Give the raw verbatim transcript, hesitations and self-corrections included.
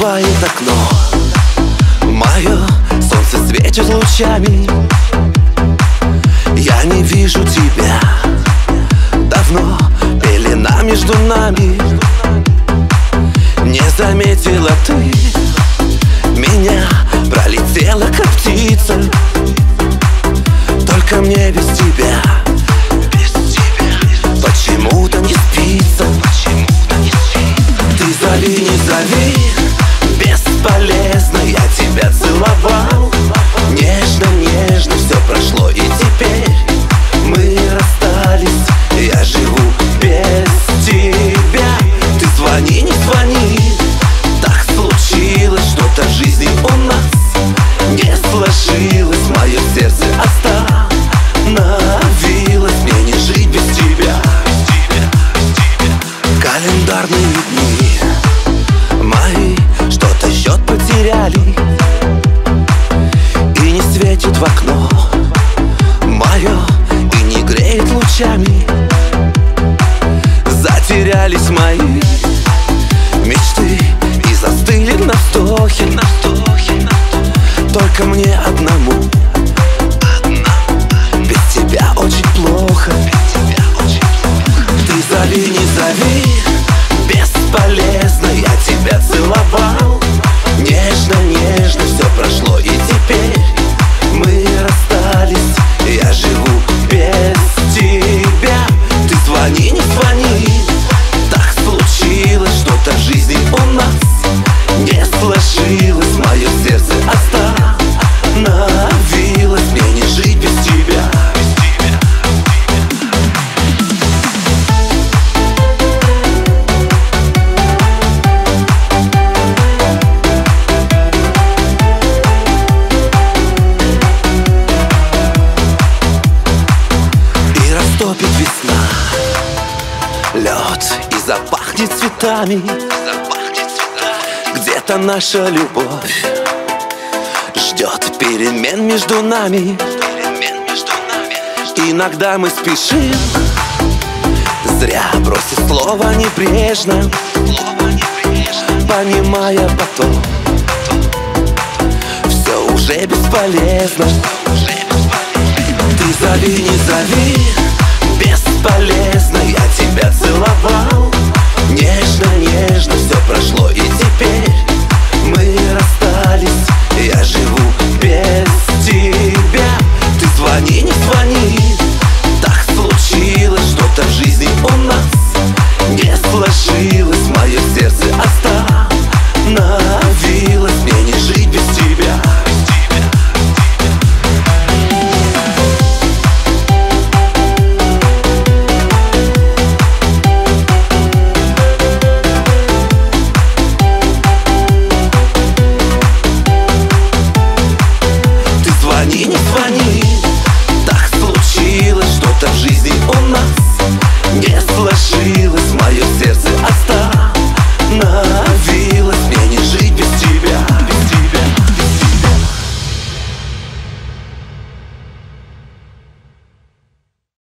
открывает окно. Мое солнце светит лучами. Я не вижу тебя давно, пелена между нами. Не заметила ты меня, пролетела как птица. Только мне без тебя, без тебя почему-то не спится. Почему-то не спится. Ты зови, не зови, бесполезно. Я тебя целовал нежно, нежно. Все прошло и теперь мы расстались. Я живу без тебя. Ты звони, не звони. Так случилось, что-то в жизни у нас не сложилось. Мое сердце остановилось. Мне не жить без тебя. Календарные дни мои что-то счет потеряли, и не светит в окно мое, и не греет лучами. Затерялись мои мечты и застыли на вздохе. Только мне одному без тебя очень плохо. Ты зови, не зови, бесполезно. Я тебя целовал нежно, нежно. Все прошло и теперь мы расстались. Я живу без тебя. Ты звони, не звони. Так случилось, что-то в жизни у нас не сложилось. Мое сердце остановилось. Мне не жить без тебя. И растопит весна лед, и запахнет цветами. Где-то наша любовь ждет перемен между нами. Иногда мы спешим, зря бросив слово небрежно, понимая потом, все уже бесполезно. Ты зови, не зови, бесполезно. Я тебя целовал